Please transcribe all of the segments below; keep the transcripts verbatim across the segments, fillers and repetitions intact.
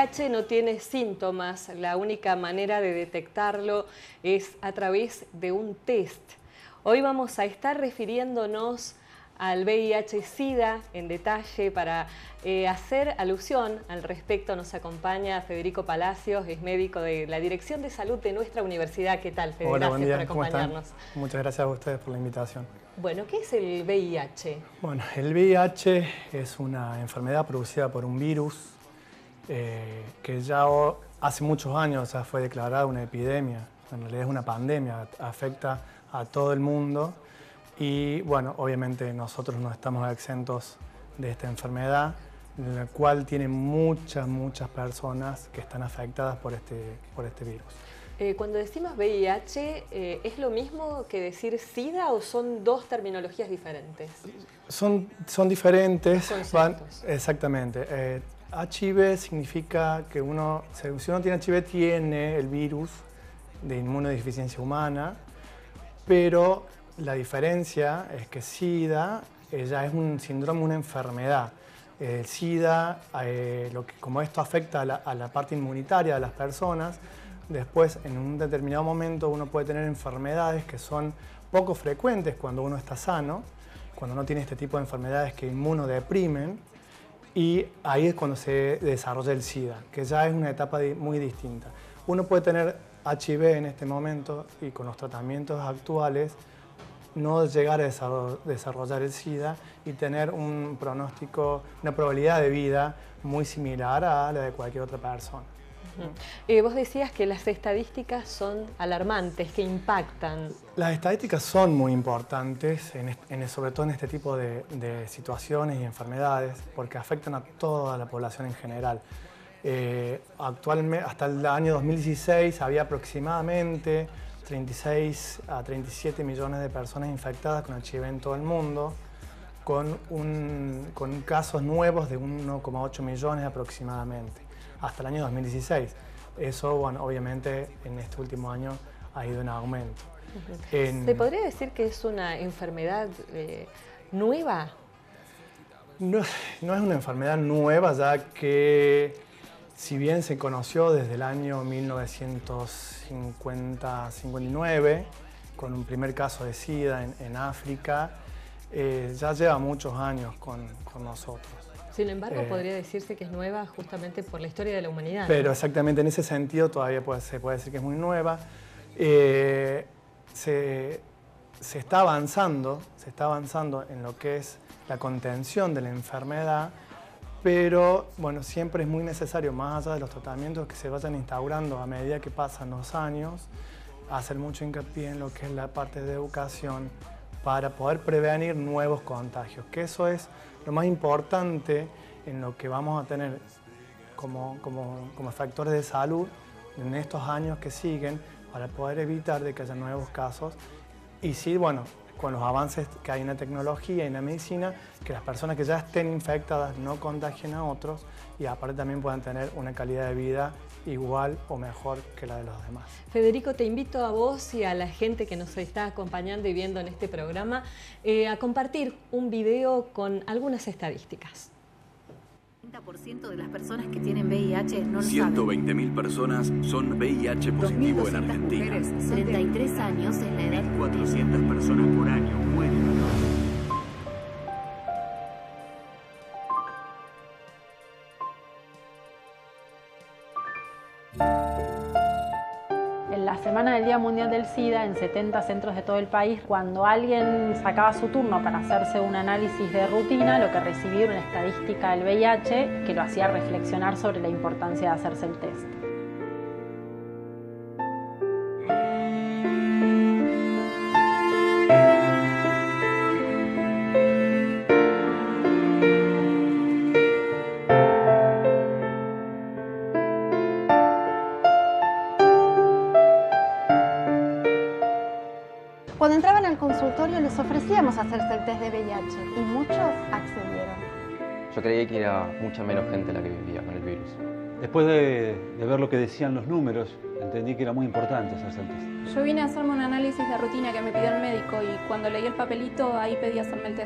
H no tiene síntomas, la única manera de detectarlo es a través de un test. Hoy vamos a estar refiriéndonos al V I H SIDA en detalle. Para eh, hacer alusión al respecto nos acompaña Federico Palacios, es médico de la Dirección de Salud de nuestra universidad. ¿Qué tal, Fede? Hola, Gracias buen día. por acompañarnos. ¿Cómo están? Muchas gracias a ustedes por la invitación. Bueno, ¿qué es el V I H? Bueno, el V I H es una enfermedad producida por un virus eh, que ya hace muchos años ya fue declarada una epidemia. En realidad es una pandemia, afecta a todo el mundo. Y bueno, obviamente nosotros no estamos exentos de esta enfermedad, en la cual tienen muchas, muchas personas que están afectadas por este, por este virus. Eh, cuando decimos V I H, eh, ¿es lo mismo que decir SIDA o son dos terminologías diferentes? Son, son diferentes. Van, Conceptos. exactamente. Eh, H I V significa que uno, si uno tiene H I V, tiene el virus de inmunodeficiencia humana, pero la diferencia es que SIDA eh, ya es un síndrome, una enfermedad. El SIDA, eh, lo que, como esto afecta a la, a la parte inmunitaria de las personas, después en un determinado momento uno puede tener enfermedades que son poco frecuentes cuando uno está sano, cuando no tiene este tipo de enfermedades que inmunodeprimen, y ahí es cuando se desarrolla el SIDA, que ya es una etapa muy distinta. Uno puede tener H I V en este momento y con los tratamientos actuales no llegar a desarrollar el SIDA y tener un pronóstico, una probabilidad de vida muy similar a la de cualquier otra persona. Uh-huh. eh, vos decías que las estadísticas son alarmantes, que impactan. Las estadísticas son muy importantes, en, en, sobre todo en este tipo de, de situaciones y enfermedades, porque afectan a toda la población en general. Eh, actualmente, hasta el año dos mil dieciséis había aproximadamente treinta y seis a treinta y siete millones de personas infectadas con H I V en todo el mundo, con, un, con casos nuevos de uno coma ocho millones aproximadamente, hasta el año dos mil dieciséis. Eso, bueno, obviamente en este último año ha ido en aumento. Uh-huh. en, ¿Se podría decir que es una enfermedad eh, nueva? No, no es una enfermedad nueva, ya que si bien se conoció desde el año mil novecientos cincuenta a cincuenta y nueve, con un primer caso de SIDA en, en África, eh, ya lleva muchos años con, con nosotros. Sin embargo, eh, podría decirse que es nueva justamente por la historia de la humanidad. Pero ¿no? exactamente en ese sentido todavía puede, se puede decir que es muy nueva. Eh, se, se está avanzando, se está avanzando en lo que es la contención de la enfermedad, pero bueno, siempre es muy necesario, más allá de los tratamientos que se vayan instaurando a medida que pasan los años, hacer mucho hincapié en lo que es la parte de educación para poder prevenir nuevos contagios, que eso es lo más importante en lo que vamos a tener como, como, como factores de salud en estos años que siguen, para poder evitar de que haya nuevos casos. Y sí, bueno, con los avances que hay en la tecnología y en la medicina, que las personas que ya estén infectadas no contagien a otros y aparte también puedan tener una calidad de vida igual o mejor que la de los demás. Federico, te invito a vos y a la gente que nos está acompañando y viendo en este programa eh, a compartir un video con algunas estadísticas. El treinta por ciento de las personas que tienen V I H no lo ciento veinte mil personas son V I H positivo en Argentina. saben. treinta y tres años es la edad. mil cuatrocientas personas por año mueren. En la semana del Día Mundial del SIDA, en setenta centros de todo el país, cuando alguien sacaba su turno para hacerse un análisis de rutina, lo que recibía era una estadística del V I H que lo hacía reflexionar sobre la importancia de hacerse el test. Cuando entraban al consultorio les ofrecíamos hacerse el test de V I H y muchos accedieron. Yo creí que era mucha menos gente la que vivía con el virus. Después de, de ver lo que decían los números, entendí que era muy importante hacerse el test. Yo vine a hacerme un análisis de rutina que me pidió el médico y cuando leí el papelito ahí pedí hacerme el test.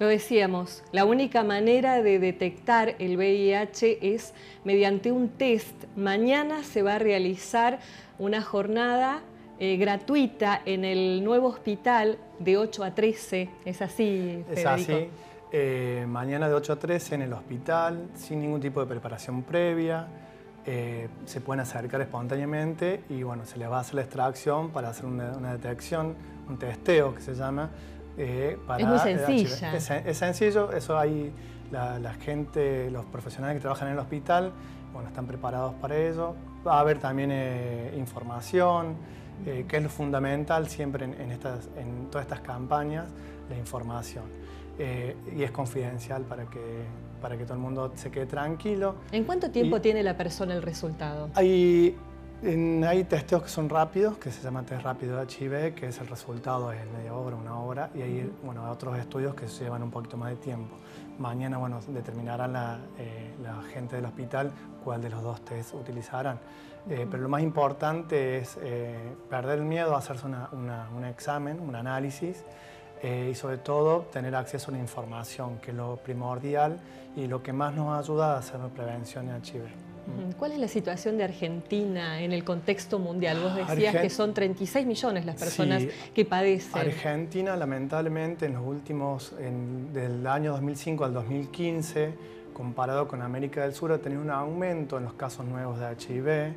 Lo decíamos, la única manera de detectar el V I H es mediante un test. Mañana se va a realizar una jornada eh, gratuita en el nuevo hospital de ocho a trece. ¿Es así, Federico? Es así. Eh, mañana de ocho a trece en el hospital, sin ningún tipo de preparación previa. Eh, se pueden acercar espontáneamente y bueno, se les va a hacer la extracción para hacer una, una detección, un testeo que se llama. Eh, para es muy sencilla. Es, es sencillo, eso hay la, la gente, los profesionales que trabajan en el hospital, bueno, están preparados para ello. Va a haber también eh, información, eh, que es lo fundamental siempre en, en, estas, en todas estas campañas, la información. Eh, y es confidencial para que, para que todo el mundo se quede tranquilo. ¿En cuánto tiempo y tiene la persona el resultado? Hay, en, hay testeos que son rápidos, que se llama test rápido de H I V, que es el resultado en media hora, una hora, y hay bueno, otros estudios que se llevan un poquito más de tiempo. Mañana bueno, determinarán la, eh, la gente del hospital cuál de los dos test utilizarán. Eh, uh-huh. Pero lo más importante es eh, perder el miedo a hacerse una, una, un examen, un análisis, Eh, y sobre todo tener acceso a la información, que es lo primordial y lo que más nos ayuda a hacer la prevención de H I V. ¿Cuál es la situación de Argentina en el contexto mundial? Vos decías Argent... que son treinta y seis millones las personas sí. que padecen. Argentina, lamentablemente, en los últimos, en, del año dos mil cinco al dos mil quince, comparado con América del Sur, ha tenido un aumento en los casos nuevos de H I V.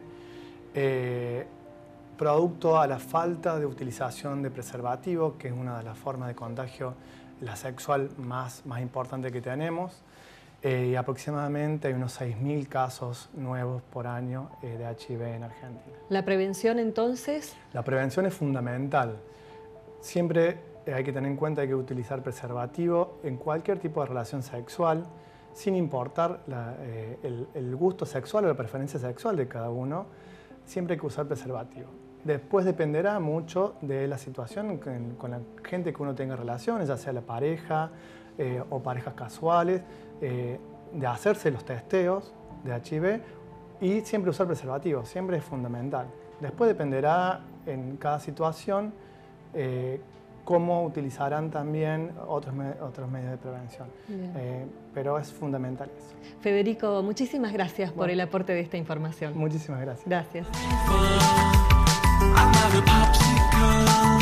Eh, producto a la falta de utilización de preservativo, que es una de las formas de contagio, la sexual más, más importante que tenemos, eh, y aproximadamente hay unos seis mil casos nuevos por año eh, de H I V en Argentina. ¿La prevención entonces? La prevención es fundamental. Siempre hay que tener en cuenta que hay que utilizar preservativo en cualquier tipo de relación sexual, sin importar la, eh, el, el gusto sexual o la preferencia sexual de cada uno, siempre hay que usar preservativo. Después dependerá mucho de la situación con, con la gente que uno tenga relaciones, ya sea la pareja eh, o parejas casuales, eh, de hacerse los testeos de H I V y siempre usar preservativo, siempre es fundamental. Después dependerá en cada situación eh, cómo utilizarán también otros, me otros medios de prevención. Eh, pero es fundamental eso. Federico, muchísimas gracias bueno, por el aporte de esta información. Muchísimas gracias. Gracias. I'm not a popsicle.